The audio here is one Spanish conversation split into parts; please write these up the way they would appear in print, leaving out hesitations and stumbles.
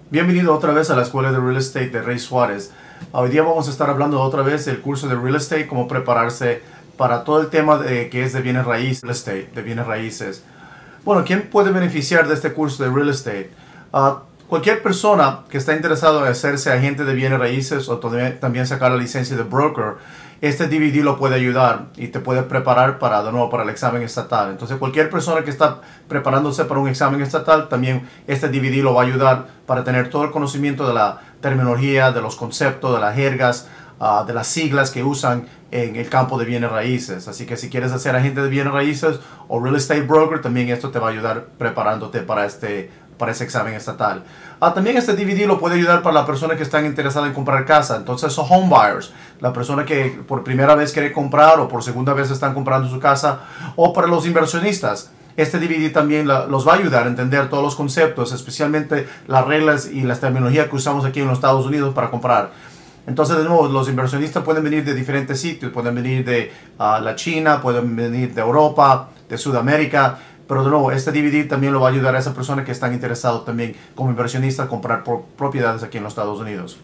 Bienvenido otra vez a la Escuela de Real Estate de Rey Suárez. Hoy día vamos a estar hablando otra vez del curso de Real Estate, cómo prepararse para todo el tema que es de bienes raíces, Real Estate, de bienes raíces. Bueno, ¿quién puede beneficiar de este curso de Real Estate? Cualquier persona que está interesado en hacerse agente de bienes raíces o también sacar la licencia de broker, este DVD lo puede ayudar y te puede preparar de nuevo para el examen estatal. Entonces cualquier persona que está preparándose para un examen estatal, también este DVD lo va a ayudar para tener todo el conocimiento de la terminología, de los conceptos, de las jergas, de las siglas que usan en el campo de bienes raíces. Así que si quieres hacer agente de bienes raíces o real estate broker, también esto te va a ayudar preparándote para ese examen estatal. También este DVD lo puede ayudar para la persona que está interesada en comprar casa. Entonces son home buyers, la persona que por primera vez quiere comprar o por segunda vez están comprando su casa, o para los inversionistas. Este DVD también los va a ayudar a entender todos los conceptos, especialmente las reglas y las terminologías que usamos aquí en los Estados Unidos para comprar. Entonces, de nuevo, los inversionistas pueden venir de diferentes sitios, pueden venir de la China, pueden venir de Europa, de Sudamérica. Pero de nuevo, este DVD también lo va a ayudar a esa persona que están interesados también como inversionista a comprar propiedades aquí en los Estados Unidos.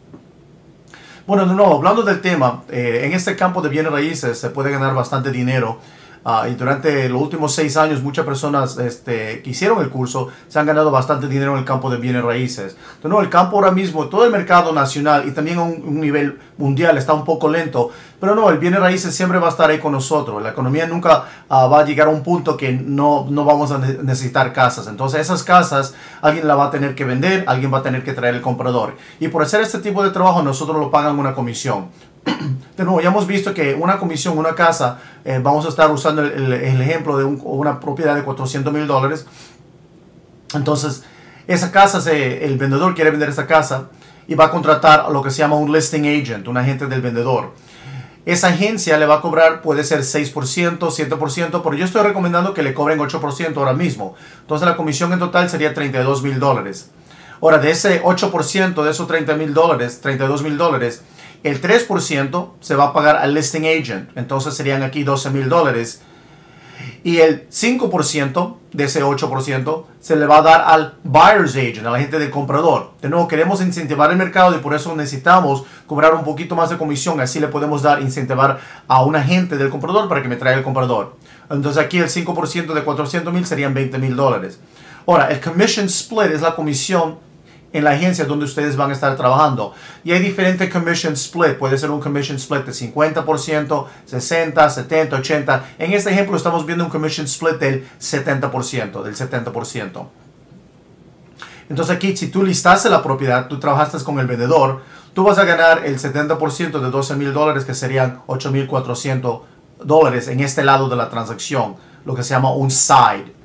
Bueno, de nuevo, hablando del tema, en este campo de bienes raíces se puede ganar bastante dinero. Y durante los últimos 6 años muchas personas que hicieron el curso se han ganado bastante dinero en el campo de bienes raíces. De nuevo, el campo ahora mismo, todo el mercado nacional y también a un nivel mundial está un poco lento. Pero no, el bienes raíces siempre va a estar ahí con nosotros. La economía nunca va a llegar a un punto que no vamos a necesitar casas. Entonces esas casas alguien la va a tener que vender, alguien va a tener que traer el comprador. Y por hacer este tipo de trabajo nosotros lo pagan una comisión. De nuevo, ya hemos visto que una comisión, una casa, vamos a estar usando el ejemplo de una propiedad de $400,000. Entonces, esa casa, el vendedor quiere vender esa casa y va a contratar lo que se llama un listing agent, un agente del vendedor. Esa agencia le va a cobrar, puede ser 6%, 7%, pero yo estoy recomendando que le cobren 8% ahora mismo. Entonces, la comisión en total sería $32,000. Ahora, de ese 8%, de esos $32,000, el 3% se va a pagar al listing agent. Entonces serían aquí $12,000. Y el 5% de ese 8% se le va a dar al buyer's agent, a la gente del comprador. De nuevo, queremos incentivar el mercado y por eso necesitamos cobrar un poquito más de comisión. Así le podemos incentivar a un agente del comprador para que me traiga el comprador. Entonces aquí el 5% de $400,000 serían $20,000. Ahora, el commission split es la comisión en la agencia donde ustedes van a estar trabajando. Y hay diferentes commission split. Puede ser un commission split de 50%, 60%, 70%, 80%. En este ejemplo estamos viendo un commission split del 70%. Entonces aquí, si tú listaste la propiedad, tú trabajaste con el vendedor, tú vas a ganar el 70% de $12,000, que serían $8,400 en este lado de la transacción. Lo que se llama un side.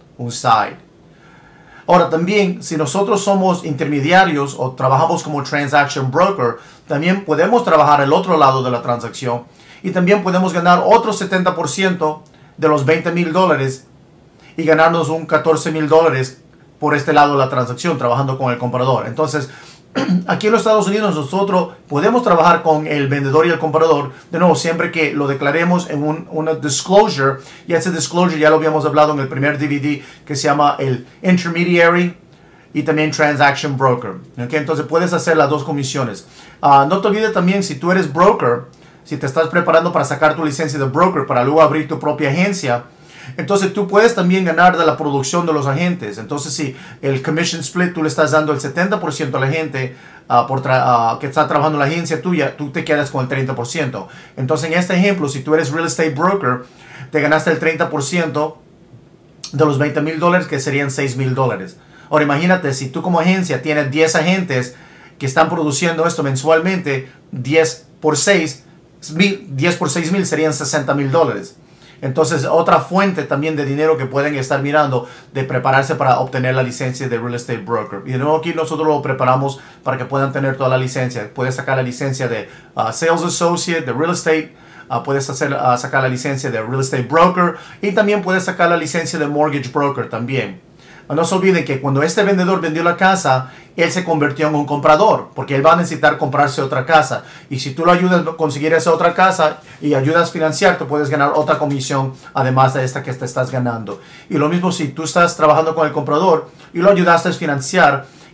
Ahora también, si nosotros somos intermediarios o trabajamos como transaction broker, también podemos trabajar el otro lado de la transacción y también podemos ganar otro 70% de los $20,000 y ganarnos un $14,000 por este lado de la transacción trabajando con el comprador. Entonces, aquí en los Estados Unidos nosotros podemos trabajar con el vendedor y el comprador, de nuevo, siempre que lo declaremos en una disclosure, y ese disclosure ya lo habíamos hablado en el primer DVD que se llama el intermediary y también transaction broker. ¿Okay? Entonces puedes hacer las dos comisiones. No te olvides también, si tú eres broker, si te estás preparando para sacar tu licencia de broker para luego abrir tu propia agencia, entonces tú puedes también ganar de la producción de los agentes. Entonces si el commission split tú le estás dando el 70% a la gente que está trabajando en la agencia tuya, tú te quedas con el 30%. Entonces en este ejemplo, si tú eres real estate broker, te ganaste el 30% de los $20,000, que serían $6,000. Ahora imagínate, si tú como agencia tienes 10 agentes que están produciendo esto mensualmente, 10 por 6,000 serían $60,000. Entonces, otra fuente también de dinero que pueden estar mirando de prepararse para obtener la licencia de Real Estate Broker. Y de nuevo aquí nosotros lo preparamos para que puedan tener toda la licencia. Puedes sacar la licencia de Sales Associate, de Real Estate. Puedes sacar la licencia de Real Estate Broker. Y también puedes sacar la licencia de Mortgage Broker también. No se olviden que cuando este vendedor vendió la casa, él se convirtió en un comprador, porque él va a necesitar comprarse otra casa. Y si tú lo ayudas a conseguir esa otra casa y ayudas a financiar, te puedes ganar otra comisión, además de esta que te estás ganando. Y lo mismo si tú estás trabajando con el comprador y lo ayudaste a financiar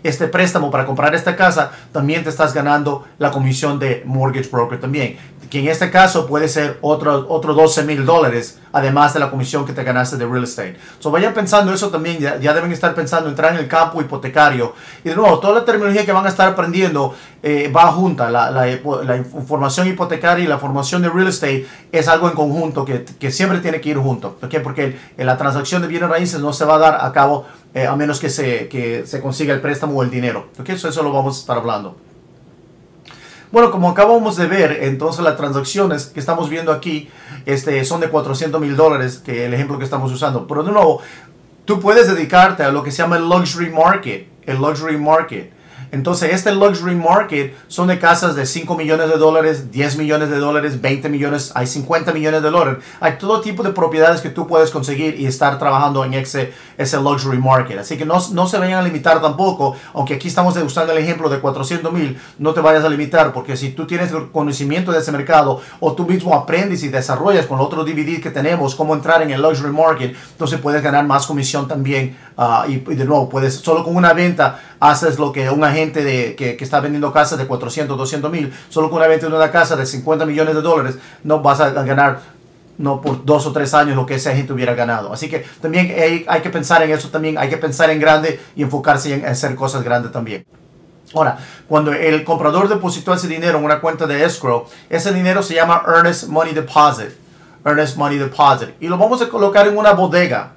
este préstamo para comprar esta casa, también te estás ganando la comisión de mortgage broker también, que en este caso puede ser otro $12,000, además de la comisión que te ganaste de real estate. So vayan pensando eso también, ya deben estar pensando entrar en el campo hipotecario. Y de nuevo, toda la terminología que van a estar aprendiendo va junta. La información hipotecaria y la formación de real estate es algo en conjunto que siempre tiene que ir junto. ¿Okay? Porque la transacción de bienes raíces no se va a dar a cabo a menos que se consiga el préstamo o el dinero. ¿Okay? Eso lo vamos a estar hablando. Bueno, como acabamos de ver, entonces las transacciones que estamos viendo aquí son de $400,000, que el ejemplo que estamos usando. Pero de nuevo, tú puedes dedicarte a lo que se llama el luxury market. El luxury market. Entonces, este luxury market son de casas de $5 millones, $10 millones, 20 millones, hay $50 millones. Hay todo tipo de propiedades que tú puedes conseguir y estar trabajando en ese luxury market. Así que no se vayan a limitar tampoco, aunque aquí estamos usando el ejemplo de 400,000, no te vayas a limitar, porque si tú tienes el conocimiento de ese mercado o tú mismo aprendes y desarrollas con el otro DVD que tenemos cómo entrar en el luxury market, entonces puedes ganar más comisión también. Y de nuevo, solo con una venta haces lo que un agente que está vendiendo casas de 400, 200,000, solo con una venta de una casa de $50 millones, no vas a ganar no por 2 o 3 años lo que ese agente hubiera ganado. Así que también hay que pensar en eso también, hay que pensar en grande y enfocarse en hacer cosas grandes también. Ahora, cuando el comprador depositó ese dinero en una cuenta de escrow, ese dinero se llama Earnest Money Deposit. Earnest Money Deposit. Y lo vamos a colocar en una bodega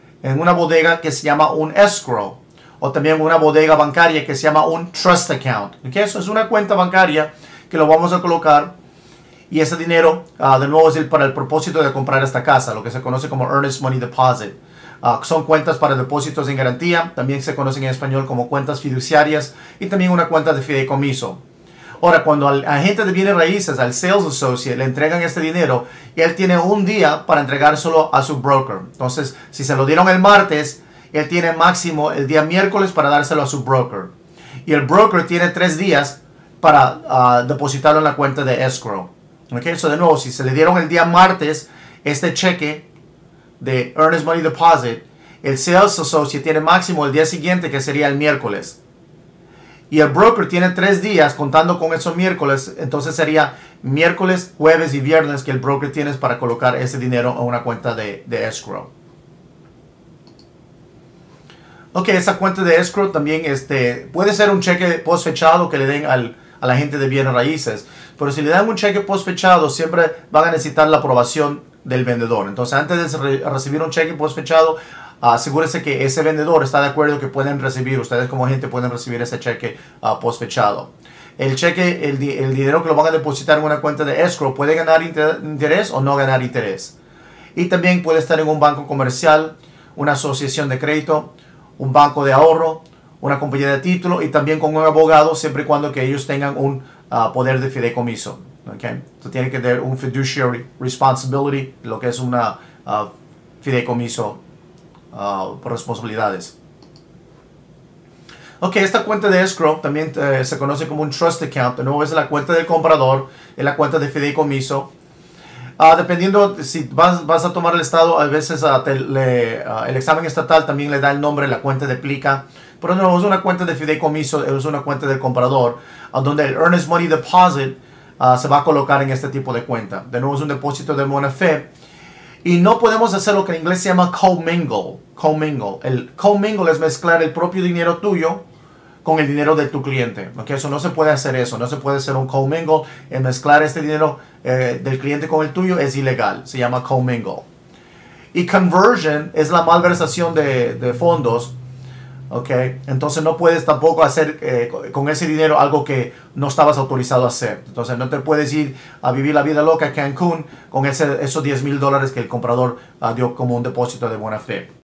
que se llama un escrow, o también una bodega bancaria que se llama un trust account. ¿Okay? Eso es una cuenta bancaria que lo vamos a colocar, y ese dinero de nuevo es para el propósito de comprar esta casa, lo que se conoce como Earnest Money Deposit. Son cuentas para depósitos en garantía, también se conocen en español como cuentas fiduciarias, y también una cuenta de fideicomiso. Ahora, cuando al agente de bienes raíces, al sales associate, le entregan este dinero, él tiene un día para entregárselo a su broker. Entonces, si se lo dieron el martes, él tiene máximo el día miércoles para dárselo a su broker. Y el broker tiene 3 días para depositarlo en la cuenta de escrow. Okay? So de nuevo, si se le dieron el día martes este cheque de Earnest Money Deposit, el sales associate tiene máximo el día siguiente, que sería el miércoles. Y el broker tiene 3 días contando con esos miércoles, entonces sería miércoles, jueves y viernes que el broker tiene para colocar ese dinero en una cuenta de escrow. Ok, esa cuenta de escrow también puede ser un cheque post fechado que le den al agente de bienes raíces. Pero si le dan un cheque post fechado, siempre van a necesitar la aprobación del vendedor. Entonces, antes de recibir un cheque post fechado, asegúrese que ese vendedor está de acuerdo que pueden recibir, ustedes como agente pueden recibir ese cheque post fechado. El cheque, el dinero que lo van a depositar en una cuenta de escrow puede ganar interés o no ganar interés. Y también puede estar en un banco comercial, una asociación de crédito, un banco de ahorro, una compañía de título, y también con un abogado, siempre y cuando que ellos tengan un poder de fideicomiso. Okay? Entonces tiene que tener un fiduciary responsibility, lo que es una fideicomiso por responsabilidades. Ok, esta cuenta de escrow también se conoce como un trust account. De nuevo, es la cuenta del comprador, es la cuenta de fideicomiso. Dependiendo si vas a tomar el estado, a veces el examen estatal también le da el nombre, la cuenta de plica. Pero no, es una cuenta de fideicomiso, es una cuenta del comprador, donde el Earnest Money Deposit se va a colocar en este tipo de cuenta. De nuevo, es un depósito de buena fe. Y no podemos hacer lo que en inglés se llama commingle. El commingle es mezclar el propio dinero tuyo con el dinero de tu cliente. ¿Okay? Eso no se puede hacer eso. No se puede hacer un commingle. El mezclar este dinero del cliente con el tuyo es ilegal. Se llama commingle. Y conversion es la malversación de fondos. Okay. Entonces no puedes tampoco hacer con ese dinero algo que no estabas autorizado a hacer. Entonces no te puedes ir a vivir la vida loca a Cancún con esos $10,000 que el comprador dio como un depósito de buena fe.